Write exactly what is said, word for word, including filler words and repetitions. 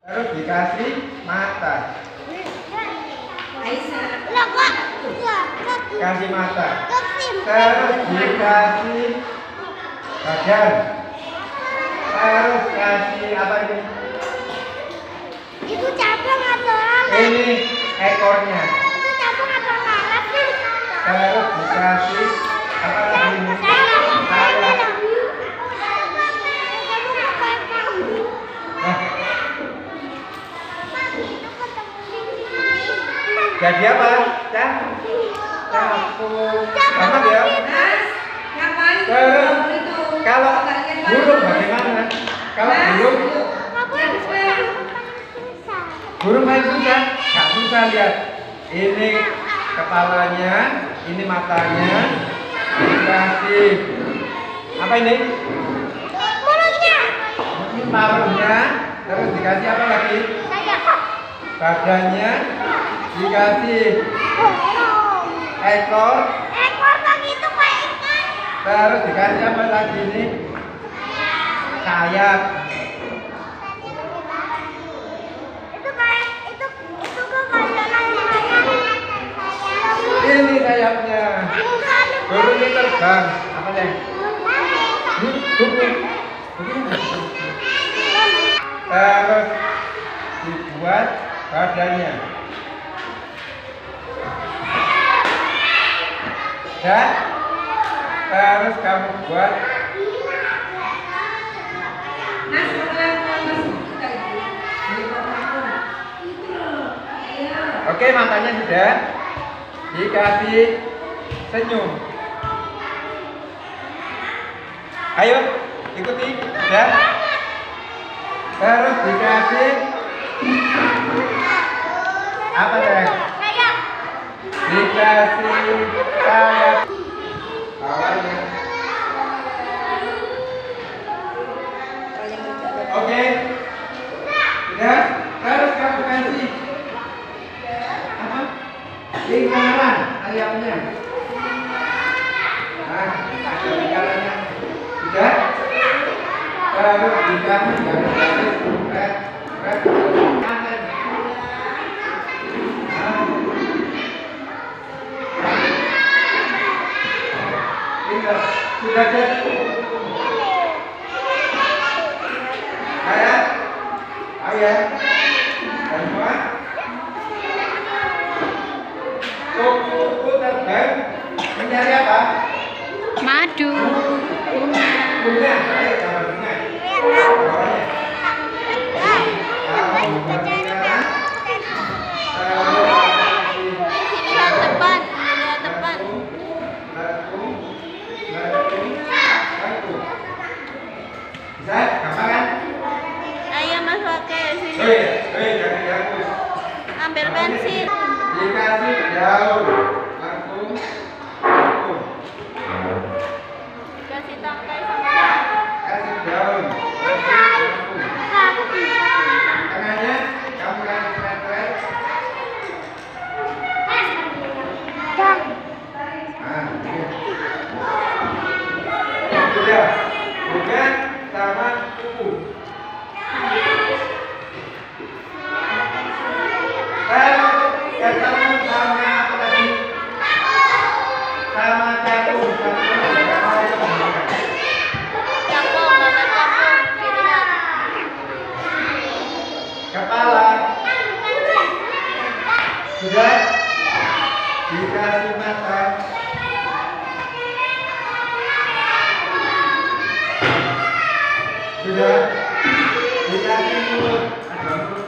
Terus dikasih mata. Kasih mata. Terus dikasih badan. Terus kasih apa ini? Itu cabang atau apa? Ini ekornya. Itu cabang atau apa sih? Terus dikasih apa lagi ini? Sayap. Nah, jadi apa? Cang? Capung. Sama ya? Terus kalau burung bagaimana? Kalau burung, burung paling susah, nggak susah lihat. Ini kepalanya, ini matanya, dikasih apa ini? Mulutnya. Ini paruhnya, terus dikasih apa lagi? Badannya, dikasih ekor, Ekor begitu kayak ikan. terus dikasih apa lagi ini? Sayap. Itu kayak itu itu kok kayak layang-layang. Ini sayapnya. Burung ini terbang. Apa nih? Ini burung. Terus dibuat badannya. Dan terus kamu buat. Oke, matanya sudah. Dikasih senyum. Ayo, ikuti. Sudah. Terus dikasih apa deh? Kayak Dikasih sayap. Bawahnya. Oke. Sudah. Terus kamu kasih apa? Lingkaran ayamnya. Nah, ada lingkarannya. Sudah. Terus dikasih garis-garis red, red, kanan. Nah. Tinggal. Sudah jadi. Ayah, ayah, dan semua. Kuku terbang mencari apa? Madu, bunga. Bunga. Ayo gambar bunga. Bawahnya. Kamu buat lingkaran. Lihat depan, lihat depan. Latung, latung, latung. Bisa? Gampang kan? Ayo Mas pakai sini. Hei, hei, jangan dihapus. Ambil pensil. Dikasih daun, langsung, langsung. Kasih tangkai sama. Kasih daun, langsung, langsung. Tengahnya kamu kasih seret-seret. Nah, ini. Sudah, bunga sama kuku. Terus ketemu sama apa tadi? Sama capung, capung. Capung, bapak capung. Dilihat. Kepala. Sudah. Dikasih mata. Sudah. Dikasih mulut. Ada mulut.